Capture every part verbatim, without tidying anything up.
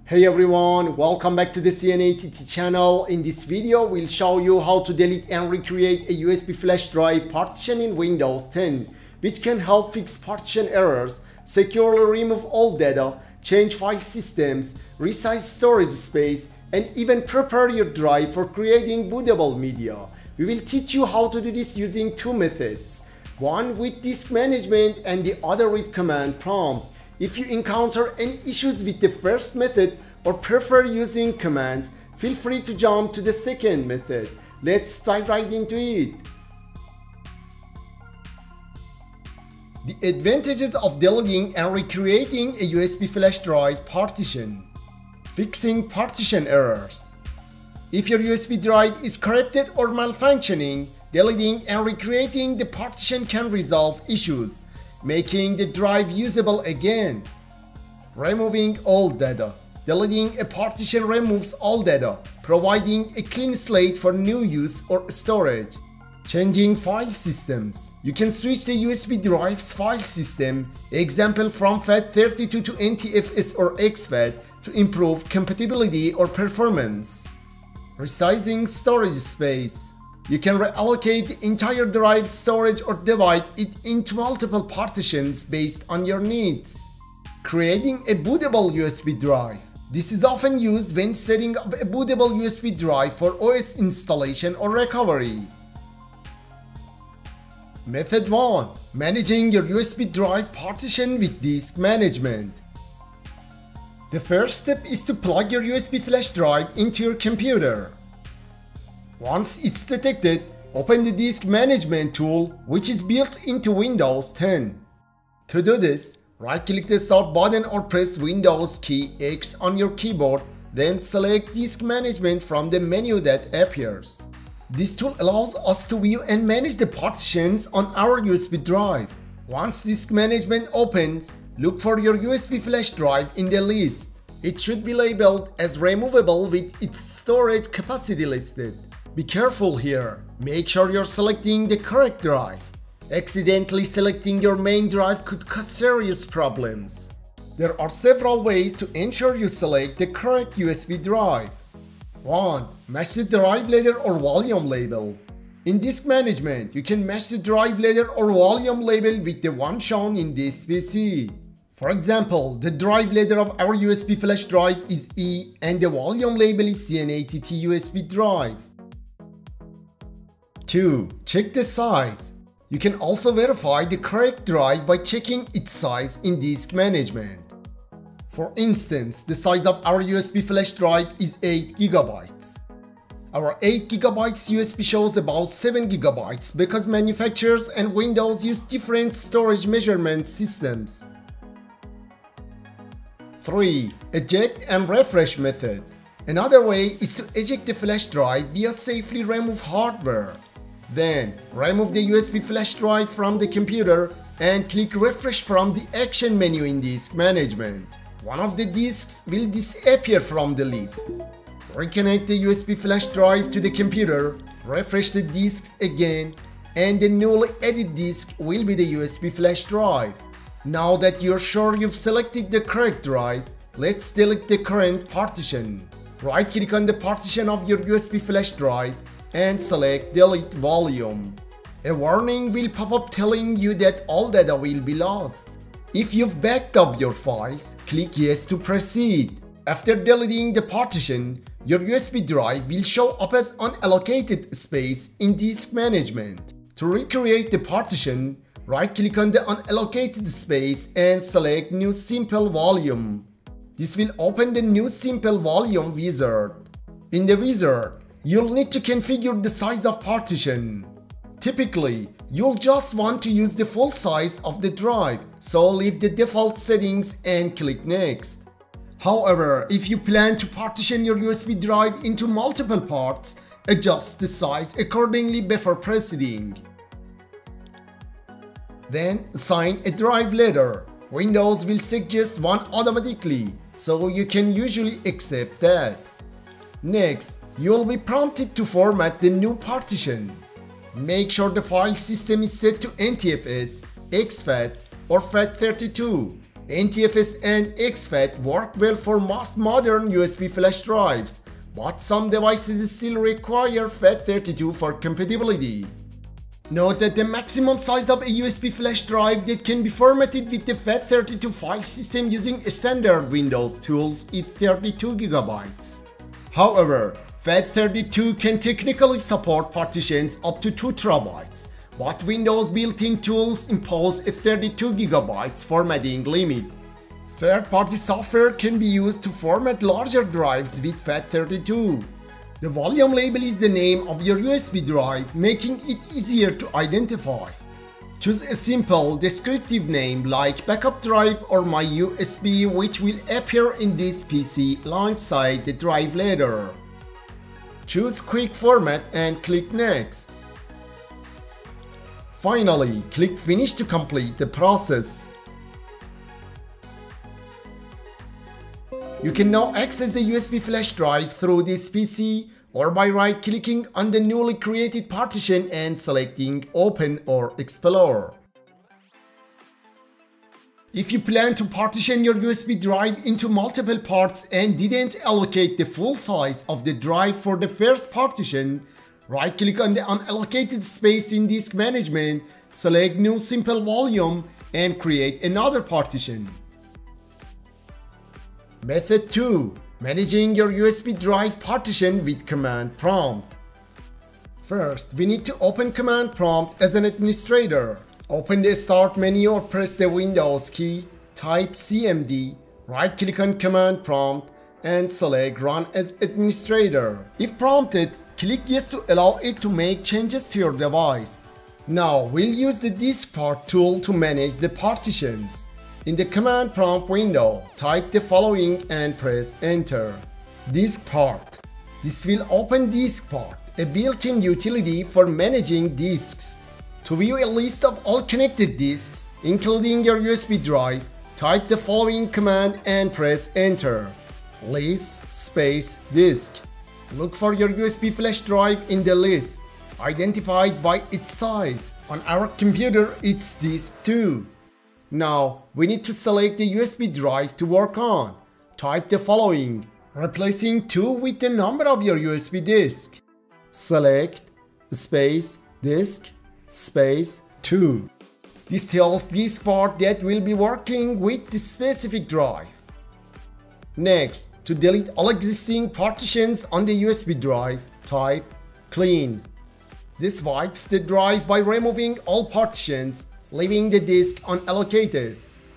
Hey everyone, welcome back to the C N A T T channel. In this video, we'll show you how to delete and recreate a U S B flash drive partition in Windows ten, which can help fix partition errors, securely remove old data, change file systems, resize storage space, and even prepare your drive for creating bootable media. We will teach you how to do this using two methods, one with disk management and the other with command prompt. If you encounter any issues with the first method or prefer using commands, feel free to jump to the second method. Let's dive right into it. The advantages of deleting and recreating a U S B flash drive partition. Fixing partition errors. If your U S B drive is corrupted or malfunctioning, deleting and recreating the partition can resolve issues, making the drive usable again. Removing old data. Deleting a partition removes all data, providing a clean slate for new use or storage. Changing file systems. You can switch the U S B drive's file system, example from FAT thirty-two to N T F S or X FAT, to improve compatibility or performance. Resizing storage space. You can reallocate the entire drive's storage or divide it into multiple partitions based on your needs. Creating a bootable U S B drive. This is often used when setting up a bootable U S B drive for O S installation or recovery. Method one. Managing your U S B drive partition with disk management. The first step is to plug your U S B flash drive into your computer. Once it's detected, open the disk management tool, which is built into Windows ten. To do this, right-click the Start button or press Windows key X on your keyboard, then select Disk Management from the menu that appears. This tool allows us to view and manage the partitions on our U S B drive. Once Disk Management opens, look for your U S B flash drive in the list. It should be labeled as removable with its storage capacity listed. Be careful here. Make sure you're selecting the correct drive. Accidentally selecting your main drive could cause serious problems. There are several ways to ensure you select the correct U S B drive. one. Match the drive letter or volume label. In Disk Management, you can match the drive letter or volume label with the one shown in this P C. For example, the drive letter of our U S B flash drive is E and the volume label is C N A T T U S B drive. two. Check the size. You can also verify the correct drive by checking its size in Disk Management. For instance, the size of our U S B flash drive is eight gigabytes. Our eight gigabytes U S B shows about seven gigabytes because manufacturers and Windows use different storage measurement systems. three. Eject and refresh method. Another way is to eject the flash drive via safely remove hardware. Then, remove the U S B flash drive from the computer and click refresh from the action menu in Disk Management. One of the disks will disappear from the list. Reconnect the U S B flash drive to the computer, refresh the disks again, and the newly added disk will be the U S B flash drive. Now that you're sure you've selected the correct drive, let's delete the current partition. Right-click on the partition of your U S B flash drive and select Delete Volume. A warning will pop up telling you that all data will be lost. If you've backed up your files, click Yes to proceed. After deleting the partition, your U S B drive will show up as unallocated space in Disk Management. To recreate the partition, right-click on the unallocated space and select New Simple Volume. This will open the New Simple Volume wizard. In the wizard, you'll need to configure the size of partition. Typically, you'll just want to use the full size of the drive, so leave the default settings and click Next. However, if you plan to partition your U S B drive into multiple parts, adjust the size accordingly before proceeding. Then, assign a drive letter. Windows will suggest one automatically, so you can usually accept that. Next, you will be prompted to format the new partition. Make sure the file system is set to N T F S, X FAT, or FAT thirty-two. N T F S and exFAT work well for most modern U S B flash drives, but some devices still require FAT thirty-two for compatibility. Note that the maximum size of a U S B flash drive that can be formatted with the FAT thirty-two file system using standard Windows tools is thirty-two gigabytes. However, FAT thirty-two can technically support partitions up to two terabytes, but Windows built-in tools impose a thirty-two gigabytes formatting limit. Third-party software can be used to format larger drives with FAT thirty-two. The volume label is the name of your U S B drive, making it easier to identify. Choose a simple, descriptive name like backup drive or my U S B, which will appear in this P C alongside the drive letter. Choose Quick Format and click Next. Finally, click Finish to complete the process. You can now access the U S B flash drive through this P C or by right-clicking on the newly created partition and selecting Open or Explore. If you plan to partition your U S B drive into multiple parts and didn't allocate the full size of the drive for the first partition, right-click on the unallocated space in Disk Management, select New Simple Volume, and create another partition. Method two. Managing your U S B drive partition with Command Prompt. First, we need to open Command Prompt as an administrator. Open the Start menu or press the Windows key, type C M D, right-click on Command Prompt, and select Run as Administrator. If prompted, click Yes to allow it to make changes to your device. Now, we'll use the Disk Part tool to manage the partitions. In the Command Prompt window, type the following and press Enter. Disk Part. This will open Disk Part, a built-in utility for managing disks. To view a list of all connected disks, including your U S B drive, type the following command and press Enter. List space disk. Look for your U S B flash drive in the list, identified by its size. On our computer, it's disk two. Now, we need to select the U S B drive to work on. Type the following, replacing two with the number of your U S B disk. Select space disk space two. This tells Disk Part that will be working with the specific drive. Next, to delete all existing partitions on the U S B drive, type clean. This wipes the drive by removing all partitions, leaving the disk unallocated.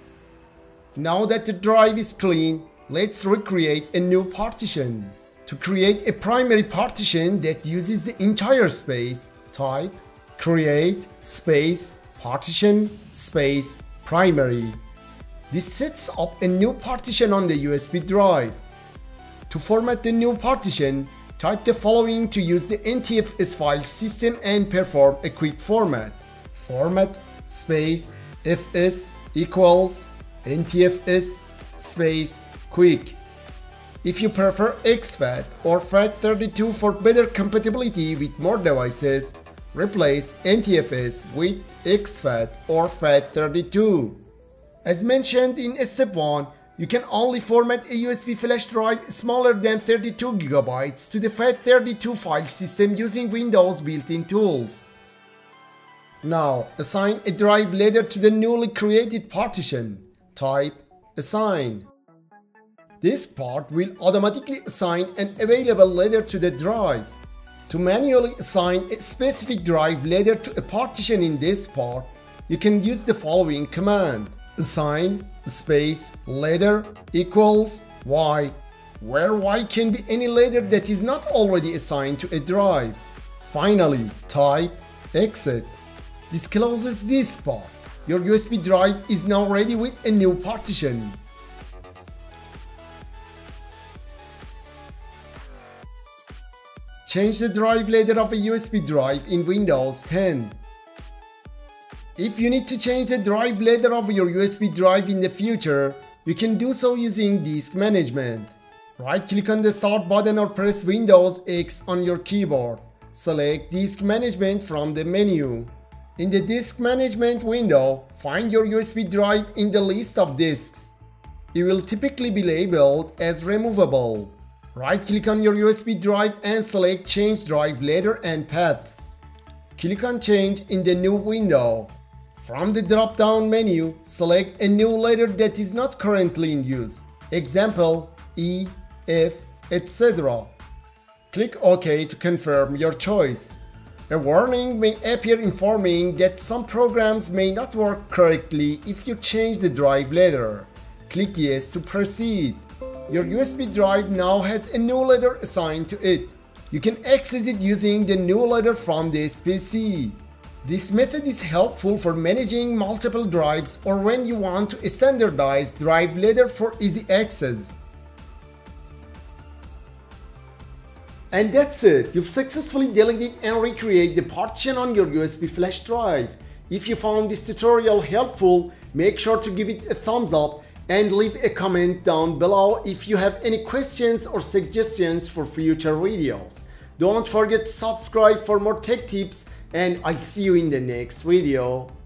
Now that the drive is clean, let's recreate a new partition. To create a primary partition that uses the entire space, type create space partition space primary. This sets up a new partition on the U S B drive. To format the new partition, type the following to use the N T F S file system and perform a quick format. Format space fs equals N T F S space quick. If you prefer exFAT or FAT thirty-two for better compatibility with more devices, replace N T F S with exFAT or FAT thirty-two. As mentioned in step one, you can only format a U S B flash drive smaller than thirty-two gigabytes to the FAT thirty-two file system using Windows built-in tools. Now, assign a drive letter to the newly created partition. Type Assign. Disk Part will automatically assign an available letter to the drive. To manually assign a specific drive letter to a partition in Disk Part, you can use the following command. Assign space letter equals Y, where Y can be any letter that is not already assigned to a drive. Finally, type Exit. This closes Disk Part. Your U S B drive is now ready with a new partition. Change the drive letter of a U S B drive in Windows ten. If you need to change the drive letter of your U S B drive in the future, you can do so using Disk Management. Right-click on the Start button or press Windows X on your keyboard. Select Disk Management from the menu. In the disk management window, find your U S B drive in the list of disks. It will typically be labeled as removable. Right-click on your U S B drive and select Change Drive Letter and Paths. Click on Change in the new window. From the drop-down menu, select a new letter that is not currently in use. Example, E, F, et cetera. Click OK to confirm your choice. A warning may appear informing that some programs may not work correctly if you change the drive letter. Click Yes to proceed. Your U S B drive now has a new letter assigned to it. You can access it using the new letter from this P C. This method is helpful for managing multiple drives or when you want to standardize drive letter for easy access. And that's it. You've successfully deleted and recreated the partition on your U S B flash drive. If you found this tutorial helpful, make sure to give it a thumbs up and leave a comment down below if you have any questions or suggestions for future videos. Don't forget to subscribe for more tech tips, and I'll see you in the next video.